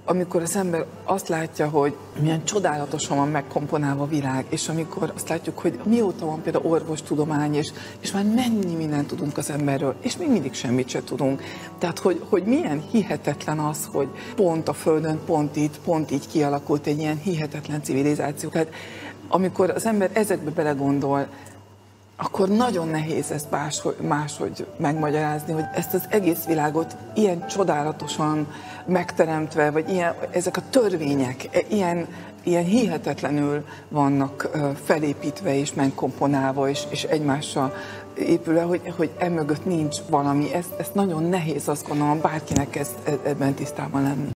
amikor az ember azt látja, hogy milyen csodálatosan van megkomponálva a világ, és amikor azt látjuk, hogy mióta van például orvostudomány, és már mennyi mindent tudunk az emberről, és még mindig semmit se tudunk. Tehát, hogy milyen hihetetlen az, hogy pont a Földön, pont így kialakult egy ilyen hihetetlen civilizáció. Tehát amikor az ember ezekbe belegondol, akkor nagyon nehéz ezt máshogy megmagyarázni, hogy ezt az egész világot ilyen csodálatosan megteremtve, vagy ezek a törvények ilyen hihetetlenül vannak felépítve és megkomponálva, és egymással épülve, hogy emögött nincs valami. Ezt nagyon nehéz, azt gondolom, bárkinek ebben tisztában lenni.